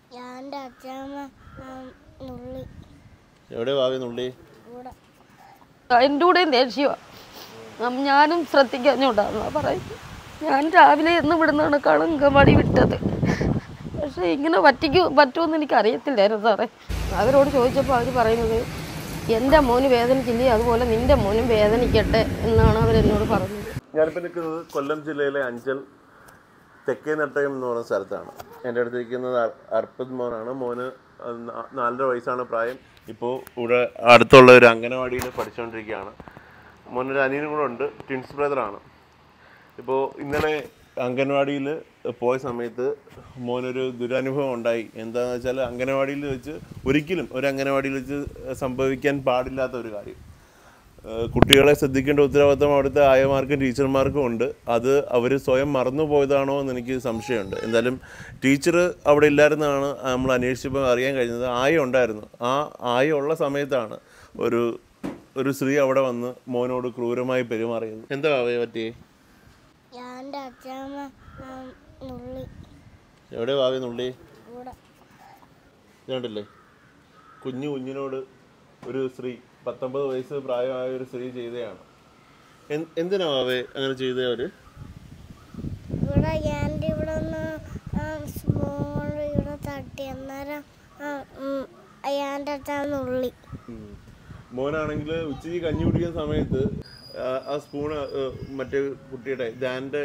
എവിടെ ഭാവി നുള്ളി? എൻ്റെ കൂടെയും ദേഷ്യമാണ്. ഞാനും ശ്രദ്ധിക്കാഞ്ഞോണ്ടാന്ന് പറയും. ഞാൻ രാവിലെ എന്ന് വിടുന്ന കണക്കാണ് അങ്കൻവാടി വിട്ടത്. പക്ഷേ ഇങ്ങനെ പറ്റുമെന്ന് എനിക്കറിയത്തില്ലായിരുന്നു സാറേ. അവരോട് ചോദിച്ചപ്പോൾ അവർ പറയുന്നത് എൻ്റെ മോന് വേദനിച്ചില്ലേ അതുപോലെ നിൻ്റെ മോനും വേദനിക്കട്ടെ എന്നാണ് അവരെന്നോട് പറഞ്ഞത്. ഞാനിപ്പോൾ നിൽക്കുന്നത് കൊല്ലം ജില്ലയിലെ അഞ്ചൽ തെക്കേ നെട്ടയം എന്ന് പറയുന്ന സ്ഥലത്താണ്. എൻ്റെ അടുത്ത് ഇരിക്കുന്നത് അർപ്പിത് മോനാണ്. മോന് 4.5 വയസ്സാണ് പ്രായം. ഇപ്പോൾ ഇവിടെ അടുത്തുള്ള ഒരു അംഗനവാടിയിൽ പഠിച്ചുകൊണ്ടിരിക്കുകയാണ്. മോനൊരു അനിയനും കൂടെ ഉണ്ട്, ട്വിൻസ് ബ്രദറാണ്. ഇപ്പോൾ ഇന്നലെ അംഗൻവാടിയിൽ പോയ സമയത്ത് മോനൊരു ദുരനുഭവം ഉണ്ടായി. എന്താണെന്ന് വെച്ചാൽ അംഗനവാടിയിൽ വെച്ച് ഒരിക്കലും ഒരു അംഗനവാടിയിൽ വെച്ച് സംഭവിക്കാൻ പാടില്ലാത്ത ഒരു കാര്യം. കുട്ടികളെ ശ്രദ്ധിക്കേണ്ട ഉത്തരവാദിത്വം അവിടുത്തെ ആയമാർക്കും ടീച്ചർമാർക്കും ഉണ്ട്. അത് അവർ സ്വയം മറന്നു പോയതാണോ എന്ന് എനിക്ക് സംശയമുണ്ട്. എന്തായാലും ടീച്ചർ അവിടെ ഇല്ലായിരുന്നാണ് നമ്മൾ അന്വേഷിച്ചപ്പോൾ അറിയാൻ കഴിഞ്ഞത്. ആയ ഉണ്ടായിരുന്നു. ആ ആയ ഉള്ള സമയത്താണ് ഒരു സ്ത്രീ അവിടെ വന്ന് മോനോട് ക്രൂരമായി പെരുമാറിയത്. എന്താ പറ്റിയേ? എവിടെ ഭാവി നുള്ളി? ഇതുണ്ടല്ലേ, കുഞ്ഞിനോട് ഒരു സ്ത്രീ 19 വയസ്സ് പ്രായമായ ഒരു സ്ത്രീ ചെയ്തതാണ്. എന്തിനാ ഭാവേ അങ്ങനെ ചെയ്തേ? അവര് മോനാണെങ്കിൽ ഉച്ചയ്ക്ക് കഞ്ഞി കുടിക്കുന്ന സമയത്ത് ആ സ്പൂണ് മറ്റേ കുട്ടിയുടെ ജാൻ്റെ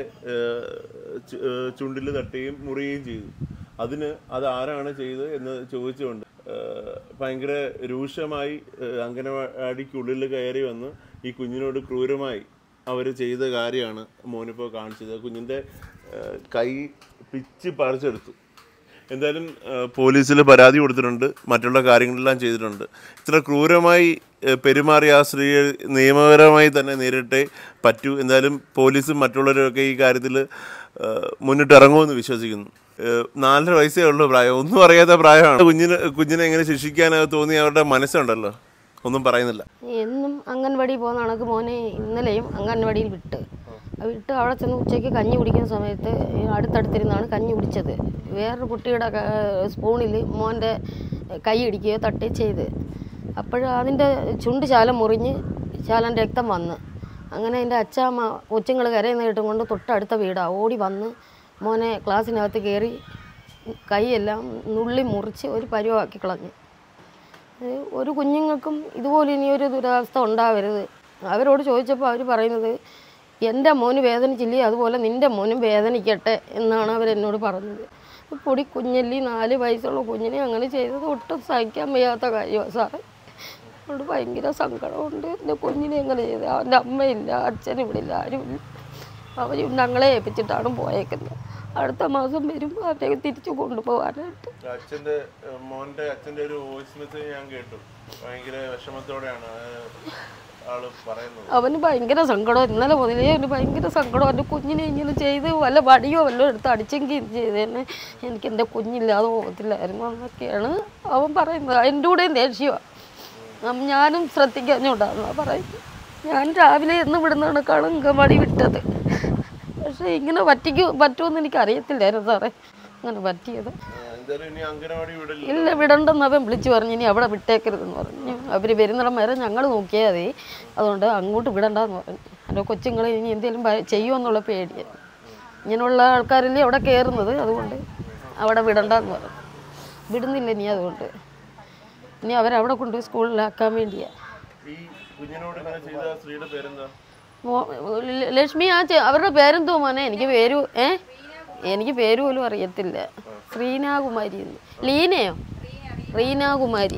ചുണ്ടിൽ തട്ടുകയും മുറിയുകയും ചെയ്തു. അത് ആരാണ് ചെയ്തത് എന്ന് ചോദിച്ചുകൊണ്ട് ഭയങ്കര രൂക്ഷമായി അംഗനവാടിക്കുള്ളിൽ കയറി വന്ന് ഈ കുഞ്ഞിനോട് ക്രൂരമായി അവർ ചെയ്ത കാര്യമാണ് മോനിപ്പോൾ കാണിച്ചത്. കുഞ്ഞിൻ്റെ കൈ പിച്ച് പറിച്ചെടുത്തു. എന്തായാലും പോലീസിൽ പരാതി കൊടുത്തിട്ടുണ്ട്, മറ്റുള്ള കാര്യങ്ങളെല്ലാം ചെയ്തിട്ടുണ്ട്. ഇത്ര ക്രൂരമായി പെരുമാറിയ ആ സ്ത്രീയെ നിയമപരമായി തന്നെ നേരിട്ടേ പറ്റൂ. എന്തായാലും പോലീസും മറ്റുള്ളവരൊക്കെ ഈ കാര്യത്തിൽ മുന്നിട്ടിറങ്ങുമെന്ന് വിശ്വസിക്കുന്നു. 4.5 വയസ്സേ ഉള്ളൂ പ്രായം, ഒന്നും അറിയാത്ത പ്രായമാണ്. കുഞ്ഞിനെ എങ്ങനെ ശിക്ഷിക്കാൻ തോന്നി അവരുടെ മനസ്സുണ്ടല്ലോ, ഒന്നും പറയുന്നില്ല. എന്നും അംഗൻവാടി പോകുന്ന കണക്ക് മോനെ ഇന്നലെയും അംഗൻവാടിയിൽ വിട്ട് അവിടെ ചെന്ന് ഉച്ചയ്ക്ക് കഞ്ഞി കുടിക്കുന്ന സമയത്ത് അടുത്തടുത്തിരുന്നാണ് കഞ്ഞി കുടിച്ചത്. വേറൊരു കുട്ടിയുടെ സ്പൂണിൽ മോൻ്റെ കൈ ഇടിക്കുകയോ തട്ടുകയോ ചെയ്ത്. അതിൻ്റെ ചുണ്ട് ശാലം മുറിഞ്ഞ് ശാലം രക്തം വന്ന്. അങ്ങനെ എൻ്റെ അച്ഛാമ്മ കൊച്ചുങ്ങൾ കരയുന്ന കേട്ടും കൊണ്ട് തൊട്ടടുത്ത വീടാണ് ഓടി വന്ന് മോനെ ക്ലാസ്സിനകത്ത് കയറി കൈയെല്ലാം നുള്ളി മുറിച്ച് ഒരു പരുവാക്കി കളഞ്ഞു. ഒരു കുഞ്ഞുങ്ങൾക്കും ഇതുപോലെ ഇനിയൊരു ദുരവസ്ഥ ഉണ്ടാവരുത്. അവരോട് ചോദിച്ചപ്പോൾ അവർ പറയുന്നത് എൻ്റെ മോന് വേദനിച്ചില്ലേ അതുപോലെ നിൻ്റെ മോനും വേദനിക്കട്ടെ എന്നാണ് അവരെന്നോട് പറഞ്ഞത്. പൊടി കുഞ്ഞല്ലി 4 വയസ്സുള്ള കുഞ്ഞിനെ അങ്ങനെ ചെയ്തത് ഒട്ടും സഹിക്കാൻ വയ്യാത്ത കാര്യമാണ് സാറേ. അതുകൊണ്ട് ഭയങ്കര സങ്കടമുണ്ട്. എൻ്റെ കുഞ്ഞിനെ എങ്ങനെ ചെയ്തത്? അവൻ്റെ അമ്മയില്ല, അച്ഛനും ഇവിടെ ഇല്ല, ആരുമില്ല. അവർ ഞങ്ങളെ ഏൽപ്പിച്ചിട്ടാണ് പോയേക്കുന്നത്. അടുത്ത മാസം വരും അവരെ തിരിച്ചു കൊണ്ടുപോകാനായിട്ട്. അച്ഛൻ്റെ ഒരു വോയിസ് മെസ്സേജ് ഞാൻ കേട്ടു. ഭയങ്കര വിഷമത്തോടെയാണ് ആള് പറയുന്നത്. അവന് ഭയങ്കര സങ്കടം. ഇന്നലെ മുതലേ അവന് ഭയങ്കര സങ്കടം. എൻ്റെ കുഞ്ഞിനെ ഇങ്ങനെ ചെയ്ത് വല്ല വടിയോ വല്ലതും എടുത്ത് അടിച്ചെങ്കിൽ ഇത് ചെയ്തേനെ, എനിക്ക് എൻ്റെ കുഞ്ഞില്ലാതെ പോകത്തില്ലായിരുന്നു എന്നൊക്കെയാണ് അവൻ പറയുന്നത്. എൻ്റെ കൂടെയും ദേഷ്യമാണ്. ഞാനും ശ്രദ്ധിക്കാഞ്ഞോണ്ടാന്ന് പറയുന്നത്. ഞാൻ രാവിലെ എന്ന് വിടുന്ന കണക്കാണ് അങ്കൻവാടി വിട്ടത്. പക്ഷേ ഇങ്ങനെ പറ്റുമെന്ന് എനിക്കറിയത്തില്ലായിരുന്നു സാറേ. അങ്ങനെ പറ്റിയത് ഇല്ല, വിടണ്ടെന്ന് അവൻ വിളിച്ചു പറഞ്ഞു. ഇനി അവിടെ വിട്ടേക്കരുതെന്ന് പറഞ്ഞു. അവർ വരുന്നിടം വരെ ഞങ്ങൾ നോക്കിയാൽ മതി, അതുകൊണ്ട് അങ്ങോട്ട് വിടണ്ടെന്ന് പറഞ്ഞു. എൻ്റെ കൊച്ചുങ്ങൾ ഇനി എന്തെങ്കിലും ചെയ്യുമെന്നുള്ള പേടിയാണ്. ഇങ്ങനെയുള്ള ആൾക്കാരല്ലേ അവിടെ കയറുന്നത്, അതുകൊണ്ട് അവിടെ വിടണ്ടെന്ന് പറഞ്ഞു. വിടുന്നില്ല ഇനി, അതുകൊണ്ട് ഇനി അവരവിടെ കൊണ്ടുപോയി സ്കൂളിലാക്കാൻ വേണ്ടിയാണ്. ലക്ഷ്മി അവരുടെ പേരെന്തോ മോനെ? എനിക്ക് പേര് പോലും അറിയത്തില്ല. ശ്രീനാകുമാരി, ലീനയോ റീനാകുമാരി.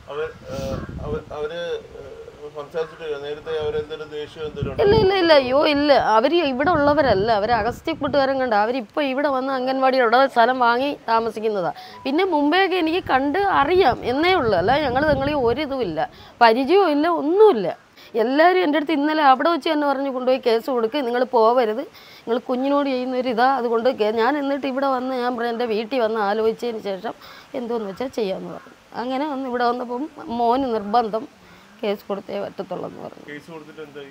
ഇല്ല അയ്യോ ഇല്ല, അവർ ഇവിടെ ഉള്ളവരല്ല, അവർ അഗസ്ത്യക്കൂട്ടുകാരൻ കണ്ട. അവരിപ്പോൾ ഇവിടെ വന്ന് അംഗൻവാടിയുടെ സ്ഥലം വാങ്ങി താമസിക്കുന്നതാണ്. പിന്നെ മുമ്പേയൊക്കെ എനിക്ക് കണ്ട് അറിയാം എന്നേ ഉള്ളൂ, അല്ല ഞങ്ങളിൽ ഒരിതുമില്ല, പരിചയവും ഇല്ല, ഒന്നുമില്ല. എല്ലാവരും എൻ്റെ അടുത്ത് ഇന്നലെ അവിടെ വെച്ച് തന്നെ പറഞ്ഞ് കൊണ്ടുപോയി കേസ് കൊടുക്കുക, നിങ്ങൾ പോവരുത്, നിങ്ങൾ കുഞ്ഞിനോട് ചെയ്യുന്നൊരിതാ, അതുകൊണ്ട് ഞാൻ എന്നിട്ട് ഇവിടെ വന്ന് ഞാൻ എൻ്റെ വീട്ടിൽ വന്ന് ആലോചിച്ചതിന് ശേഷം എന്തോന്ന് വെച്ചാൽ ചെയ്യാമെന്ന് പറഞ്ഞു. അങ്ങനെ വന്ന് ഇവിടെ വന്നപ്പം മോന് നിർബന്ധം കേസ് കൊടുത്തേ പറ്റത്തുള്ളൂ എന്ന് പറഞ്ഞു.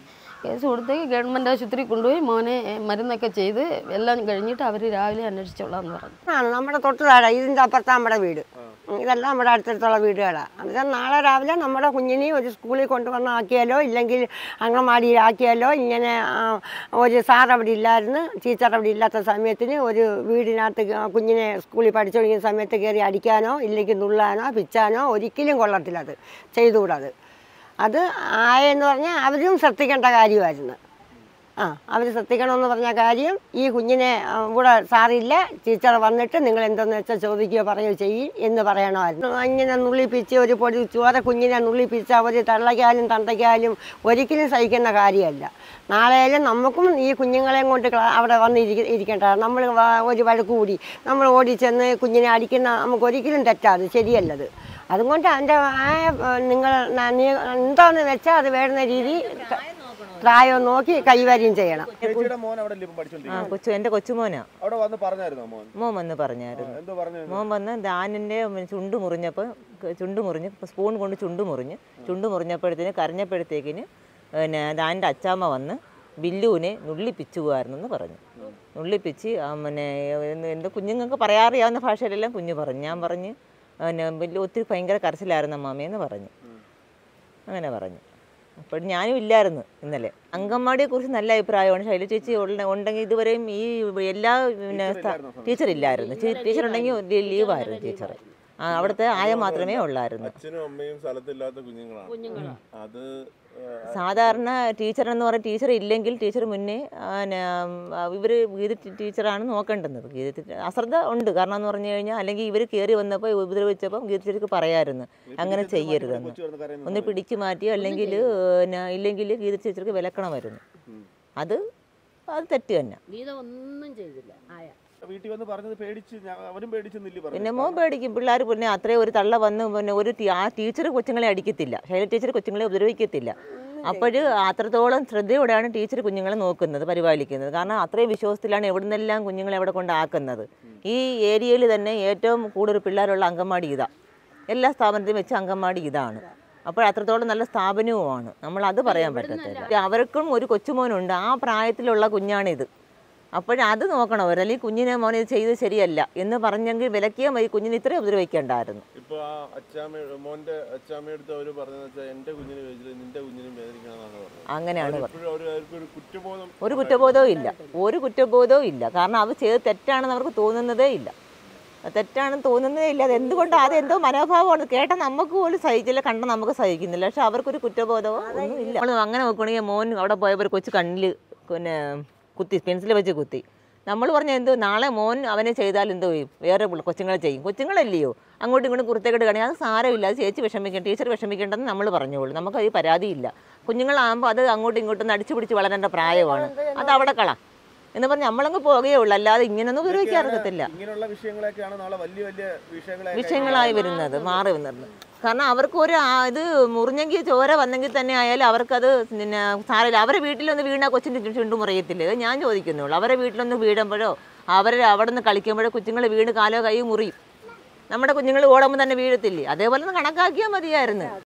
കേസ് കൊടുത്ത് ഗവൺമെൻറ് ആശുപത്രി കൊണ്ടുപോയി മോനെ മരുന്നൊക്കെ ചെയ്ത് എല്ലാം കഴിഞ്ഞിട്ട് അവർ രാവിലെ അന്വേഷിച്ചോളാന്ന് പറഞ്ഞു. നമ്മുടെ തൊട്ടുതാഴെ ഇതിൻ്റെ അപ്പുറത്ത് നമ്മുടെ വീട്, ഇതെല്ലാം നമ്മുടെ അടുത്തടുത്തുള്ള വീടുകളാണ്. അന്നേരം നാളെ രാവിലെ നമ്മുടെ കുഞ്ഞിനെ ഒരു സ്കൂളിൽ കൊണ്ടുവന്ന് ആക്കിയാലോ ഇല്ലെങ്കിൽ അംഗൻവാടിയിലാക്കിയാലോ, ഇങ്ങനെ ഒരു സാർ അവിടെ ഇല്ലായിരുന്നു, ടീച്ചർ അവിടെ ഇല്ലാത്ത സമയത്തിന് ഒരു വീടിനകത്ത് കുഞ്ഞിനെ സ്കൂളിൽ പഠിച്ചുകൊണ്ടിരിക്കുന്ന സമയത്ത് കയറി അടിക്കാനോ ഇല്ലെങ്കിൽ നുള്ളാനോ പിച്ചാനോ ഒരിക്കലും കൊള്ളത്തില്ല. അത് ചെയ്തുകൂടാത്. അത് ആയെന്ന് പറഞ്ഞാൽ അവരും ശ്രദ്ധിക്കേണ്ട കാര്യമായിരുന്നു. അവർ ശ്രദ്ധിക്കണമെന്ന് പറഞ്ഞ കാര്യം, ഈ കുഞ്ഞിനെ ഇവിടെ സാറില്ല, ടീച്ചർ വന്നിട്ട് നിങ്ങൾ എന്തെന്ന് വെച്ചാൽ ചോദിക്കുകയോ പറയുകയോ ചെയ്യും എന്ന് പറയണമായിരുന്നു. ഇങ്ങനെ നുള്ളിപ്പിച്ച് ഒരു പൊടി ചോര കുഞ്ഞിനെ നുള്ളിപ്പിച്ച് അവർ തള്ളയ്ക്കാലും തണ്ടയ്ക്കാലും ഒരിക്കലും സഹിക്കുന്ന കാര്യമല്ല. നാളെയായാലും നമുക്കും ഈ കുഞ്ഞുങ്ങളെയും കൊണ്ട് അവിടെ വന്ന് ഇരിക്കേണ്ടതാണ്. നമ്മൾ ഒരു വഴക്ക് കൂടി നമ്മൾ ഓടിച്ചെന്ന് കുഞ്ഞിനെ അടിക്കുന്ന നമുക്ക് ഒരിക്കലും തെറ്റാത്, ശരിയല്ലത്. അതുകൊണ്ട് അതിൻ്റെ നിങ്ങൾ എന്താണെന്ന് വെച്ചാൽ അത് വേണ്ടുന്ന രീതി പ്രായം നോക്കി കൈകാര്യം ചെയ്യണം. എൻ്റെ കൊച്ചുമോനാ മോൻ വന്ന് പറഞ്ഞായിരുന്നു. മോൻ വന്ന് ദാനിൻ്റെ ചുണ്ട് മുറിഞ്ഞ് സ്പൂൺ കൊണ്ട് ചുണ്ട് മുറിഞ്ഞപ്പോഴത്തേന് കരഞ്ഞപ്പോഴത്തേക്കിന് പിന്നെ ദാനിൻ്റെ അച്ചാമ്മ വന്ന് ബില്ലുവിനെ നുള്ളിപ്പിച്ചുമായിരുന്നെന്ന് പറഞ്ഞു. നുള്ളിപ്പിച്ച് പിന്നെ എൻ്റെ കുഞ്ഞുങ്ങൾക്ക് പറയാറിയാവുന്ന ഭാഷയിലെല്ലാം കുഞ്ഞ് പറഞ്ഞു. ഞാൻ പറഞ്ഞ് പിന്നെ ബില്ലു ഒത്തിരി ഭയങ്കര കരച്ചിലായിരുന്നു അമ്മാമ്മയെന്ന് പറഞ്ഞു. അങ്ങനെ പറഞ്ഞു. അപ്പോൾ ഞാനും ഇല്ലായിരുന്നു ഇന്നലെ. അംഗൻവാടിയെക്കുറിച്ച് നല്ല അഭിപ്രായമാണ്. ശൈല ചേച്ചി ഉണ്ടെങ്കിൽ ഇതുവരെയും ഈ എല്ലാ പിന്നെ ടീച്ചർ ഇല്ലായിരുന്നു. ടീച്ചർ ഉണ്ടെങ്കിൽ ലീവായിരുന്നു ടീച്ചർ. അവിടുത്തെ ആയ മാത്രമേ ഉള്ളായിരുന്നു. സാധാരണ ടീച്ചർ എന്ന് പറഞ്ഞാൽ ടീച്ചർ ഇല്ലെങ്കിൽ ടീച്ചർ മുന്നേ ഇവർ ഗീത ടീച്ചറാണ് നോക്കേണ്ടുന്നത്. ഗീത അശ്രദ്ധ ഉണ്ട്. കാരണം എന്ന് പറഞ്ഞു കഴിഞ്ഞാൽ അല്ലെങ്കിൽ ഇവർ കയറി വന്നപ്പോൾ ഉപദ്രവിച്ചപ്പം ഗീത ടീച്ചർക്ക് പറയാമായിരുന്നു അങ്ങനെ ചെയ്യരുതെന്ന്. ഒന്ന് പിടിച്ചു മാറ്റിയോ അല്ലെങ്കിൽ ഇല്ലെങ്കിൽ ഗീത ടീച്ചർക്ക് വിലക്കണമായിരുന്നു. അത് തെറ്റ് തന്നെ. ഗീത ഒന്നും ചെയ്തില്ല. പിന്നെ മോൻ പേടിക്കും. പിള്ളേർ പിന്നെ അത്രയും ഒരു തള്ള വന്ന് പിന്നെ ആ ടീച്ചർ കൊച്ചുങ്ങളെ അടിക്കത്തില്ല, ശൈല ടീച്ചർ കൊച്ചുങ്ങളെ ഉപദ്രവിക്കത്തില്ല. അപ്പോൾ അത്രത്തോളം ശ്രദ്ധയോടെയാണ് ടീച്ചർ കുഞ്ഞുങ്ങളെ നോക്കുന്നത്, പരിപാലിക്കുന്നത്. കാരണം അത്രയും വിശ്വാസത്തിലാണ് എവിടെ നിന്നെല്ലാം കുഞ്ഞുങ്ങളെ എവിടെ കൊണ്ടാക്കുന്നത്. ഈ ഏരിയയിൽ തന്നെ ഏറ്റവും കൂടുതൽ പിള്ളേരുള്ള അംഗൻവാടി ഇതാണ്. എല്ലാ സ്ഥാപനത്തിലും വെച്ച് അംഗൻവാടി ഇതാണ്. അപ്പോൾ അത്രത്തോളം നല്ല സ്ഥാപനവുമാണ്. നമ്മളത് പറയാൻ പറ്റത്തില്ല. അവർക്കും ഒരു കൊച്ചുമോനുണ്ട്, ആ പ്രായത്തിലുള്ള കുഞ്ഞാണിത്. അപ്പോഴത് നോക്കണം അവർ. അല്ലെങ്കിൽ കുഞ്ഞിനെ മോനെ ഇത് ചെയ്ത് ശരിയല്ല എന്ന് പറഞ്ഞെങ്കിൽ വിലക്കിയാൽ മതി. കുഞ്ഞിനെ ഇത്രയും ഉപദ്രവിക്കേണ്ടായിരുന്നു. അങ്ങനെയാണ് ഒരു കുറ്റബോധവും ഇല്ല. കാരണം അവർ ചെയ്ത് തെറ്റാണെന്ന് അവർക്ക് തോന്നുന്നതേ ഇല്ല. അതെന്തുകൊണ്ട് അതെന്തോ മനോഭാവമാണ്. കേട്ട നമുക്ക് പോലും സഹിച്ചില്ല, കണ്ട നമുക്ക് സഹിക്കുന്നില്ല. പക്ഷെ അവർക്കൊരു കുറ്റബോധമോ ഒന്നും ഇല്ല. അങ്ങനെ നോക്കുകയാണെങ്കിൽ മോൻ അവിടെ പോയപ്പോൾ കൊച്ചു കണ്ണിൽ പിന്നെ പെൻസിൽ വെച്ച് കുത്തി. നമ്മൾ പറഞ്ഞ എന്തോ നാളെ മോൻ അവനെ ചെയ്താൽ എന്തോ ചെയ്യും, വേറെ കൊച്ചുങ്ങളെ ചെയ്യും. കൊച്ചുങ്ങളല്ലയോ അങ്ങോട്ടും ഇങ്ങോട്ടും കുറുത്തേക്കിട്ട് കാണിയാൽ അത് സാരമില്ല, അത് ചേച്ചി വിഷമിക്കണം, ടീച്ചർ വിഷമിക്കേണ്ടെന്ന് നമ്മൾ പറഞ്ഞോളൂ. നമുക്കത് പരാതിയില്ല. കുഞ്ഞുങ്ങളാകുമ്പോൾ അത് അങ്ങോട്ടും ഇങ്ങോട്ടും അടിച്ചു പിടിച്ച് വളരേണ്ട പ്രായമാണ്. അത് അവിടെ കള എന്ന് പറഞ്ഞ് നമ്മളങ്ങ് പോകുകയുള്ളൂ. അല്ലാതെ ഇങ്ങനൊന്നും ഉപയോഗിക്കാറില്ല. വിഷയങ്ങളായി വരുന്നത് മാറി വരുന്നത്. കാരണം അവർക്ക് ഇത് മുറിഞ്ഞെങ്കിൽ ചോര വന്നെങ്കിൽ തന്നെ ആയാലും അവർക്കത് പിന്നെ സാരമില്ല. അവരെ വീട്ടിലൊന്ന് വീണാൽ കൊച്ചിൻ്റെ ചുണ്ടും മുറിയത്തില്ല. ഞാൻ ചോദിക്കുന്നുള്ളൂ. അവരെ വീട്ടിലൊന്ന് വീഴുമ്പോഴോ അവിടെ നിന്ന് കളിക്കുമ്പോഴോ കുഞ്ഞുങ്ങൾ വീണ് കാലോ കൈ മുറിയും. നമ്മുടെ കുഞ്ഞുങ്ങൾ ഓടുമ്പോൾ തന്നെ വീഴത്തില്ലേ? അതേപോലെ ഒന്ന് കണക്കാക്കിയാൽ മതിയായിരുന്നു.